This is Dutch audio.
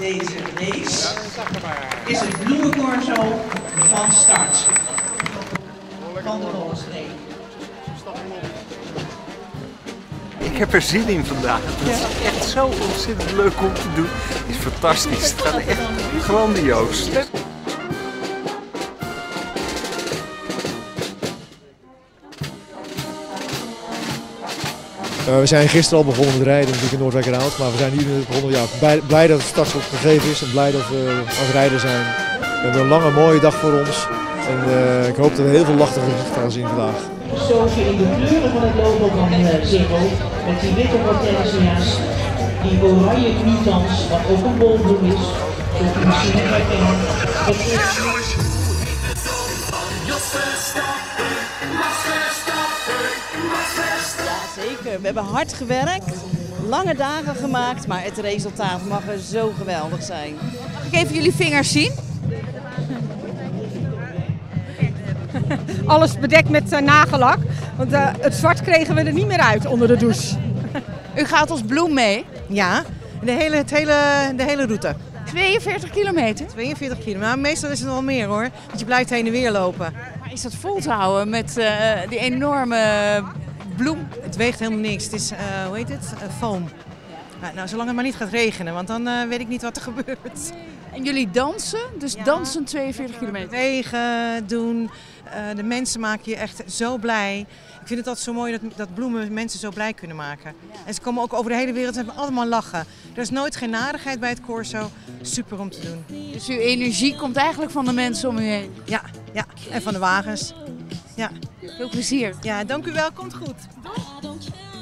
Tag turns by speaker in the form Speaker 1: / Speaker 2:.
Speaker 1: deze race is het bloemencorso van start van de rollenstreek.
Speaker 2: Ik heb er zin in vandaag. Het is echt zo ontzettend leuk om te doen. Het is fantastisch. Het gaat echt grandioos.
Speaker 3: We zijn gisteren al begonnen met rijden natuurlijk in Noordwijkerhout, maar we zijn hier begonnen. Ja, blij dat het startschot gegeven is en blij dat we aan het rijden zijn. We hebben een lange mooie dag voor ons en ik hoop dat we heel veel lachtige gezichten gaan zien vandaag.
Speaker 1: Gestoken in de kleuren van het logo van Ziggo, met die witte hortensia's, die oranje knietans, wat ook een bolbloem is, zoals u misschien nog herkennen. Het is...
Speaker 4: Zeker, we hebben hard gewerkt, lange dagen gemaakt, maar het resultaat mag er zo geweldig zijn.
Speaker 5: Mag ik even jullie vingers zien?
Speaker 6: Alles bedekt met nagellak, want het zwart kregen we er niet meer uit onder de douche.
Speaker 5: U gaat als bloem mee?
Speaker 7: Ja, de hele route.
Speaker 5: 42 kilometer?
Speaker 7: 42 kilometer, maar meestal is het wel meer hoor, want je blijft heen en weer lopen.
Speaker 5: Maar is dat vol te houden met die enorme bloem?
Speaker 7: Het weegt helemaal niks, het is, hoe heet het, foam. Nou, zolang het maar niet gaat regenen, want dan weet ik niet wat er gebeurt.
Speaker 5: En jullie dansen, dus dansen 42 kilometer?
Speaker 7: Wegen, doen, de mensen maken je echt zo blij. Ik vind het altijd zo mooi dat bloemen mensen zo blij kunnen maken. En ze komen ook over de hele wereld en hebben allemaal lachen. Er is nooit geen narigheid bij het corso. Super om te doen.
Speaker 5: Dus uw energie komt eigenlijk van de mensen om u heen?
Speaker 7: Ja, en van de wagens. Ja.
Speaker 5: Veel plezier.
Speaker 7: Ja, dank u wel. Komt goed.